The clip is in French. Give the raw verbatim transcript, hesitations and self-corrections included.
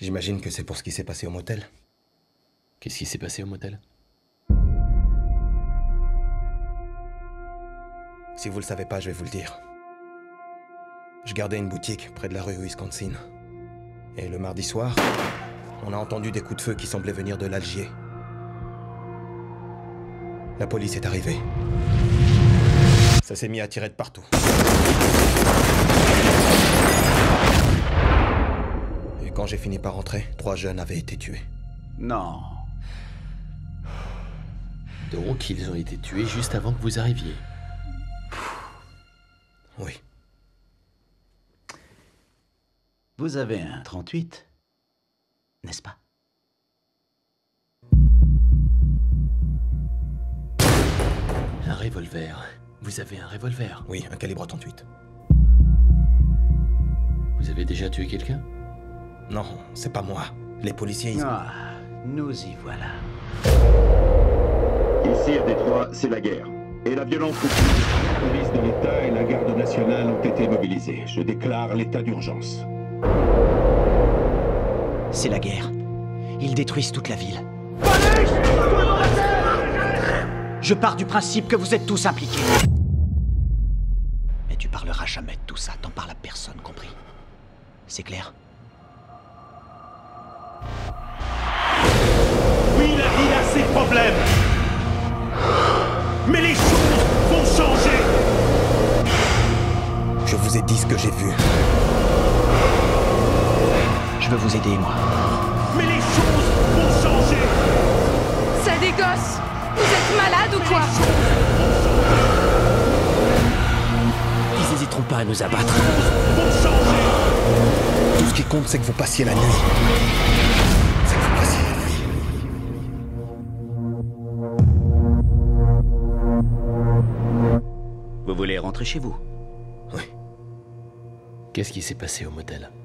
J'imagine que c'est pour ce qui s'est passé au motel. Qu'est-ce qui s'est passé au motel? Si vous le savez pas, je vais vous le dire. Je gardais une boutique près de la rue Wisconsin. Et le mardi soir, on a entendu des coups de feu qui semblaient venir de l'Algier. La police est arrivée. Ça s'est mis à tirer de partout. Et quand j'ai fini par rentrer, trois jeunes avaient été tués. Non. Donc ils ont été tués juste avant que vous arriviez. Oui. Vous avez un trente-huit, n'est-ce pas? Un revolver. Vous avez un revolver? Oui, un calibre trente-huit. Vous avez déjà tué quelqu'un? Non, c'est pas moi. Les policiers, ils... Ah, nous y voilà. Ici à Détroit, c'est la guerre. Et la violence continue. La police de l'État et la garde nationale ont été mobilisés. Je déclare l'état d'urgence. C'est la guerre. Ils détruisent toute la ville. Je pars du principe que vous êtes tous impliqués. Mais tu parleras jamais de tout ça, t'en parles à personne, compris? C'est clair? Oui, la ville a ses problèmes. Mais les choses vont changer. Je vous ai dit ce que j'ai vu. Je veux vous aider, moi. Mais les choses vont changer. Ça dégosse. Vous êtes malade ou quoi? Ils hésiteront pas à nous abattre. Vont changer. Tout ce qui compte, c'est que vous passiez la nuit. C'est que vous passiez la nuit. Vous voulez rentrer chez vous? Oui. Qu'est-ce qui s'est passé au motel?